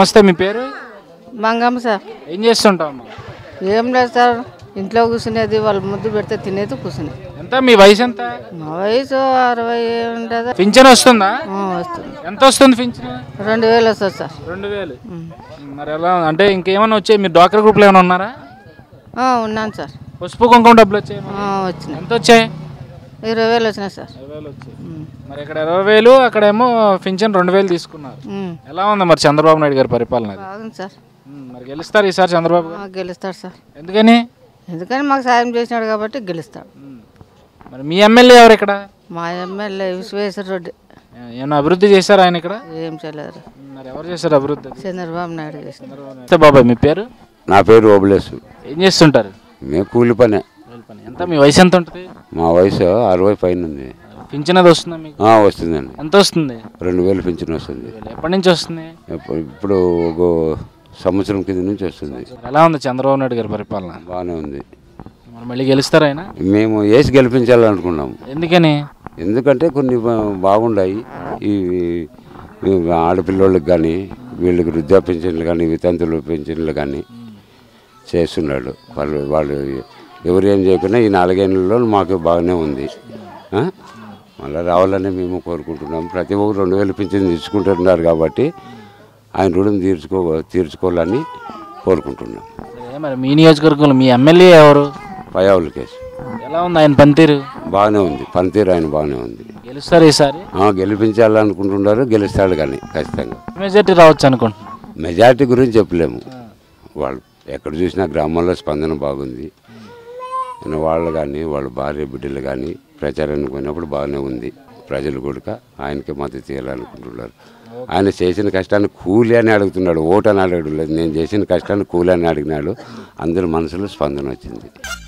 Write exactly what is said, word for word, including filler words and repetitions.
నమస్తే, మీ పేరు? మంగమ్మ సార్. ఏం చేస్తుంటావు? ఏం లేదు సార్, ఇంట్లో కూర్చునేది, వాళ్ళు ముద్దు పెడితే తినేది కూర్చునేది. ఎంత మీ వయసు? ఎంత మా వయసు అరవై ఉంటుంది. పింఛన్ వస్తుందా? వస్తుంది. ఎంత వస్తుంది పింఛన్? రెండు వేలు వస్తుంది సార్. రెండు వేలు మరి ఎలా అంటే ఇంకేమైనా వచ్చాయి? మీరు డాక్టర్ గ్రూప్లో ఏమైనా ఉన్నారా? ఉన్నాను సార్. పసుపు కుంకుమ డబ్బులు వచ్చాయి? వచ్చినాయి. ఎంత వచ్చాయి? ఇరవై వేలు వచ్చినాయి సార్. ఇరవై వేలు వచ్చాయి. మరి ఇక్కడ ఇరవై వేలు, అక్కడేమో పింఛన్ రెండు వేలు తీసుకున్నారు. ఎలా ఉంది మరి చంద్రబాబు నాయుడు గారి పరిపాలన? బాగుంది సార్. మరి గెలుస్తారు ఈసారి చంద్రబాబు? గెలుస్తాడు సార్. ఎందుకని? ఎందుకని మాకు సాయం చేసినాడు కాబట్టి గెలుస్తాడు. మరి మీ ఎమ్మెల్యే ఎవరు ఇక్కడ? మా ఎమ్మెల్యే విశ్వేశ్వర రెడ్డి. ఏమైనా అభివృద్ధి చేశారు ఆయన ఇక్కడ? ఏం చేయలేరు. మరి ఎవరు చేశారు అభివృద్ధి? చంద్రబాబు నాయుడు చేశారు. బాబాయ్, మీ పేరు? నా పేరు ఓబులేసు. ఏం చేస్తుంటారు? మేము కూలి పనే. ఎంత మీ వయసు? ఎంత ఉంటుంది? మా వయసు అరవై పైన ఉంది. పింఛన్ అది వస్తుందా మీకు? వస్తుందండి. ఎంత వస్తుంది? రెండు వేలు పింఛన్ వస్తుంది. ఎప్పటి నుంచి వస్తుంది? ఇప్పుడు ఒక సంవత్సరం కింద నుంచి వస్తుంది. ఎలా ఉంది చంద్రబాబు నాయుడు గారి పరిపాలన? బాగానే ఉంది. మరి మళ్ళీ గెలుస్తారా ఆయన? మేము వేసి గెలిపించాలనుకున్నాము. ఎందుకని? ఎందుకంటే కొన్ని బాగున్నాయి. ఈ ఆడపిల్లోళ్ళకి కానీ, వీళ్ళకి వృద్ధా పెన్షన్లు కానీ, వితంతుల పెన్షన్లు కానీ చేస్తున్నాడు. వాళ్ళు వాళ్ళు ఎవరు ఏం చేయకుండా ఈ నాలుగేళ్లలో మాకు బాగానే ఉంది. మళ్ళీ రావాలని మేము కోరుకుంటున్నాము. ప్రతి ఒక్కరు రెండు వేలు పింఛన్ తీసుకుంటున్నారు కాబట్టి ఆయన రుణం తీర్చుకో తీర్చుకోవాలని కోరుకుంటున్నాం. మరి మీ నియోజకవర్గంలో మీ ఎమ్మెల్యే ఎవరు? పయ్యావుల కేశవ్. ఎలా ఉంది ఆయన పనితీరు? బాగానే ఉంది. పనితీరు ఆయన బాగానే ఉంది. గెలుస్తారు ఈసారి? గెలిపించాలనుకుంటున్నారు. గెలుస్తాడు కానీ ఖచ్చితంగా. మెజార్టీ రావచ్చు అనుకుంటున్నాను. మెజార్టీ గురించి చెప్పలేము. వాళ్ళు ఎక్కడ చూసినా గ్రామాల్లో స్పందన బాగుంది. వాళ్ళు కానీ వాళ్ళ భార్య బిడ్డలు కానీ ప్రచారానికి పోయినప్పుడు బాగానే ఉంది. ప్రజలు కూడా ఆయనకి మద్దతు ఇవ్వాలనుకుంటున్నారు. ఆయన చేసిన కష్టాన్ని కూలి అని అడుగుతున్నాడు, ఓటు అని అడగడం లేదు. నేను చేసిన కష్టాన్ని కూలి అని అడిగినాడు. అందరి మనసులో స్పందన వచ్చింది.